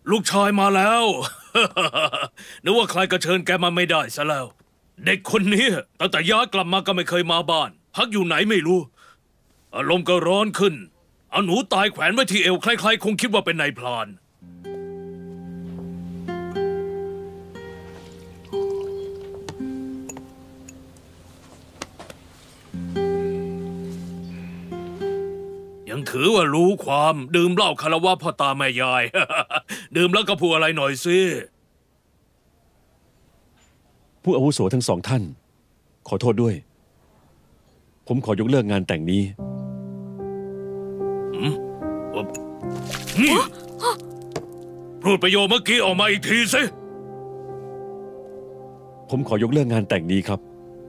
ลูกชายมาแล้ว นึกว่าใครก็เชิญแกมาไม่ได้ซะแล้วเด็กคนนี้ตั้งแต่ย้ายกลับมาก็ไม่เคยมาบ้านพักอยู่ไหนไม่รู้อารมณ์ก็ร้อนขึ้นเอาหนูตายแขวนไว้ที่เอวใครๆคงคิดว่าเป็นนายพรานยังถือว่ารู้ความดื่มเหล้าคารวะพ่อตาแม่ยาย ดื่มแล้วก็พูดอะไรหน่อยสิผู้อาวุโสทั้งสองท่านขอโทษด้วยผมขอยกเลิกงานแต่งนี้นี่พูดประโยคเมื่อกี้ออกมาอีกทีสิผมขอยกเลิกงานแต่งนี้ครับ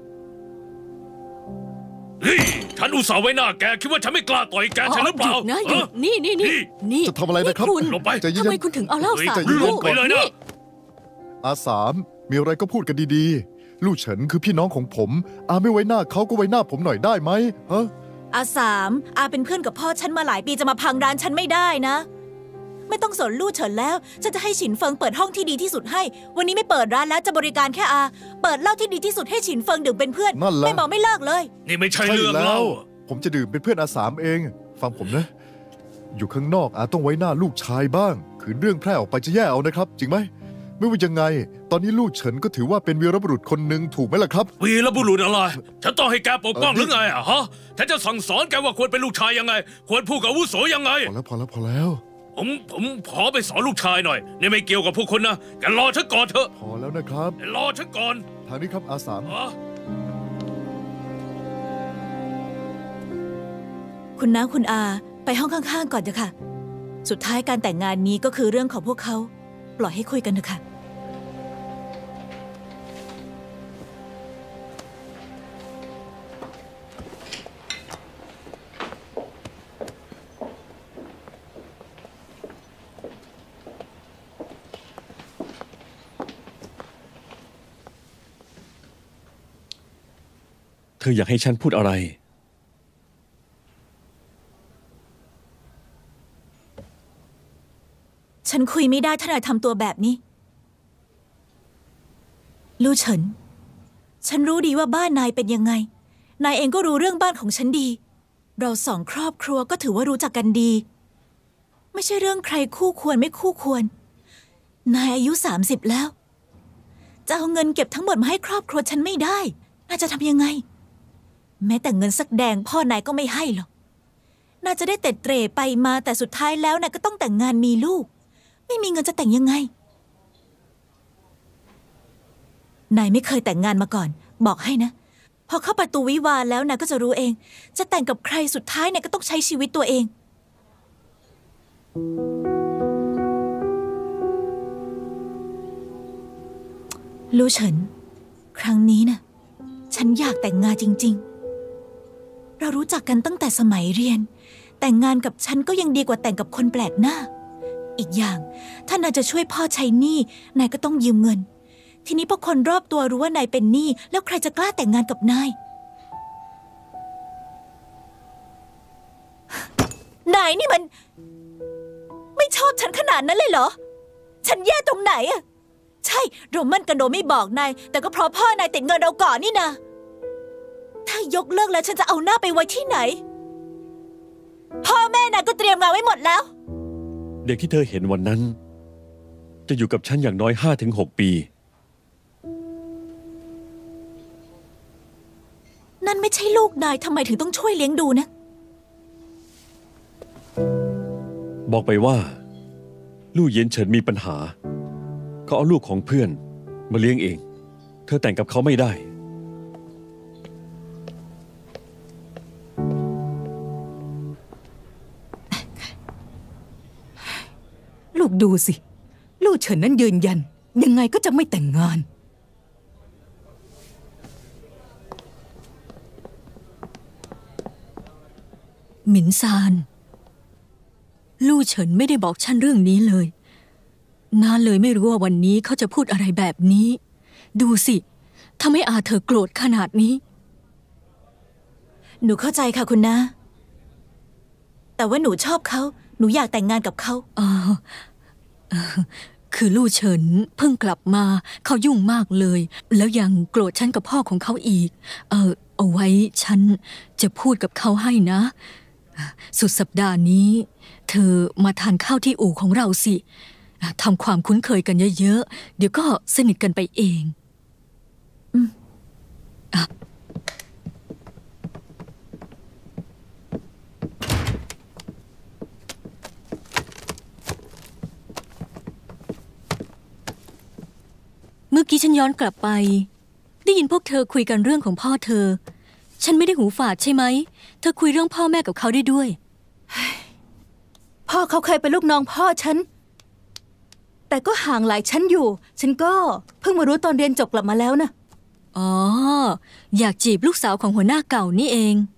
ฉันอุตส่าห์ไว้หน้าแกคิดว่าฉันไม่กล้าต่อยแกใช่หรือเปล่านะหยุดนี่จะทำอะไรนะครับลงไปทำไมคุณถึงเอาเหล้าสาดลงไปเลยนะอาสามมีอะไรก็พูดกันดีๆลู่เฉินคือพี่น้องของผมอาไม่ไว้หน้าเขาก็ไว้หน้าผมหน่อยได้ไหมฮะอาสามอาเป็นเพื่อนกับพ่อฉันมาหลายปีจะมาพังร้านฉันไม่ได้นะไม่ต้องสนลู่เฉินแล้วฉันจะให้ฉินเฟิงเปิดห้องที่ดีที่สุดให้วันนี้ไม่เปิดร้านแล้วจะบริการแค่อาเปิดเหล้าที่ดีที่สุดให้ฉินเฟิงดื่มเป็นเพื่อนไม่เมาไม่เลิกเลยนี่ไม่ใช่เรื่องเล่าผมจะดื่มเป็นเพื่อนอาสามเองฟังผมนะอยู่ข้างนอกอาต้องไว้หน้าลูกชายบ้างขืนเรื่องแพร่ออกไปจะแย่เอานะครับจริงไหมไม่ว่ายังไงตอนนี้ลู่เฉินก็ถือว่าเป็นวีรบุรุษคนหนึ่งถูกไหมล่ะครับวีรบุรุษอะไรฉันต้องให้แกปกป้องหรือไงฮะฉันจะสั่งสอนแกว่าควรเป็นลูกชายยังไงควรพูดกับอาวุโสยังไงพอแล้วผมขอไปสอนลูกชายหน่อยนี่ไม่เกี่ยวกับพวกคุณนะแกรอฉันก่อนเถอะพอแล้วนะครับรอฉันก่อนทางนี้ครับอาสามคุณน้าคุณอาไปห้องข้างๆก่อนเถอะค่ะสุดท้ายการแต่งงานนี้ก็คือเรื่องของพวกเขาปล่อยให้คุยกันเถอะค่ะเธออยากให้ฉันพูดอะไรฉันคุยไม่ได้ถ้านายทำตัวแบบนี้ลู่เฉินฉันรู้ดีว่าบ้านนายเป็นยังไงนายเองก็รู้เรื่องบ้านของฉันดีเราสองครอบครัวก็ถือว่ารู้จักกันดีไม่ใช่เรื่องใครคู่ควรไม่คู่ควรนายอายุ30แล้วจะเอาเงินเก็บทั้งหมดมาให้ครอบครัวฉันไม่ได้น่าจะทำยังไงแม้แต่เงินสักแดงพ่อนายก็ไม่ให้หรอกน่าจะได้เตะเตร่ไปมาแต่สุดท้ายแล้วนายก็ต้องแต่งงานมีลูกไม่มีเงินจะแต่งยังไงนายไม่เคยแต่งงานมาก่อนบอกให้นะพอเข้าประตูวิวาห์แล้วนายก็จะรู้เองจะแต่งกับใครสุดท้ายนายก็ต้องใช้ชีวิตตัวเองลู่เฉินครั้งนี้นะฉันอยากแต่งงานจริงๆเรารู้จักกันตั้งแต่สมัยเรียนแต่งงานกับฉันก็ยังดีกว่าแต่งกับคนแปลกหน้าอีกอย่างถ้านายจะช่วยพ่อใช้หนี้นายก็ต้องยืมเงินทีนี้พอคนรอบตัวรู้ว่านายเป็นหนี้แล้วใครจะกล้าแต่งงานกับนายนายนี่มันไม่ชอบฉันขนาดนั้นเลยเหรอฉันแย่ตรงไหนอะใช่โรมันกันโดไม่บอกนายแต่ก็เพราะพ่อนายติดเงินเราก่อนนี่นะถ้ายกเลิกแล้วฉันจะเอาหน้าไปไว้ที่ไหนพ่อแม่นายก็เตรียมงานไว้หมดแล้วเด็กที่เธอเห็นวันนั้นจะอยู่กับฉันอย่างน้อย 5-6 ปีนั่นไม่ใช่ลูกนายทำไมถึงต้องช่วยเลี้ยงดูนะบอกไปว่าลู่เย็นเฉินมีปัญหาเขาเอาลูกของเพื่อนมาเลี้ยงเองเธอแต่งกับเขาไม่ได้ลูกดูสิลู่เฉินนั้นยืนยันยังไงก็จะไม่แต่งงานหมินซานลู่เฉินไม่ได้บอกฉันเรื่องนี้เลยน้าเลยไม่รู้ว่าวันนี้เขาจะพูดอะไรแบบนี้ดูสิทำให้อาเธอโกรธขนาดนี้หนูเข้าใจค่ะคุณน้าแต่ว่าหนูชอบเขาหนูอยากแต่งงานกับเขาคือลู่เฉินเพิ่งกลับมาเขายุ่งมากเลย แล้วยังโกรธฉันกับพ่อของเขาอีก เอาไว้ฉันจะพูดกับเขาให้นะ สุดสัปดาห์นี้ เธอมาทานข้าวที่อู่ของเราสิทำความคุ้นเคยกันเยอะๆเดี๋ยวก็สนิทกันไปเองเมื่อกี้ฉันย้อนกลับไปได้ยินพวกเธอคุยกันเรื่องของพ่อเธอฉันไม่ได้หูฝาดใช่ไหมเธอคุยเรื่องพ่อแม่กับเขาได้ด้วยพ่อเขาเคยเป็นลูกน้องพ่อฉันแต่ก็ห่างหลายชั้นอยู่ฉันก็เพิ่งมารู้ตอนเรียนจบกลับมาแล้วนะอ๋ออยากจีบลูกสาวของหัวหน้าเก่านี่เอง